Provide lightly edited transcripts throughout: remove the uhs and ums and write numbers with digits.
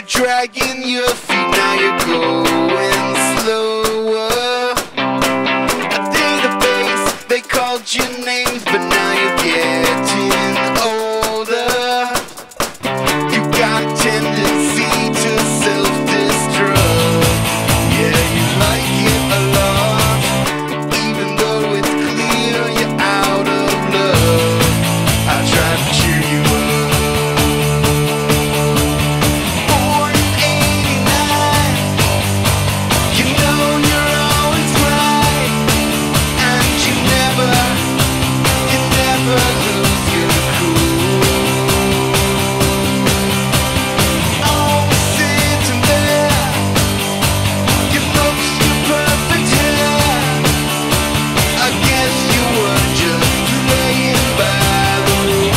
dragging your feet, now you're going slower. A database, they called your names, but now you're getting older. You got a tendency to self-destruct. Yeah, you like it a lot, even though it's clear you're out of love. I try to cheer you up. Born in '89, you know you're always right, and you never lose your cool. Always sitting there, you looked your perfect hair. I guess you were just playing by the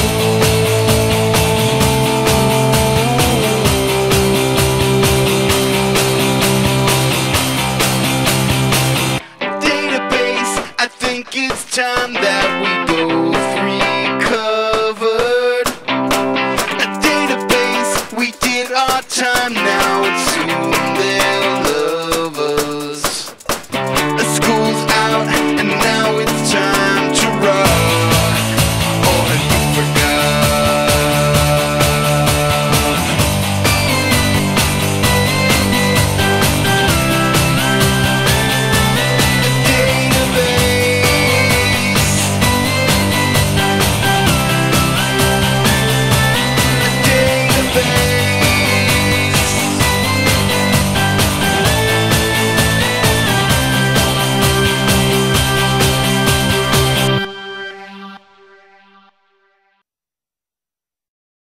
database. I think it's time that we both recovered. A database, we did our time, now it's soon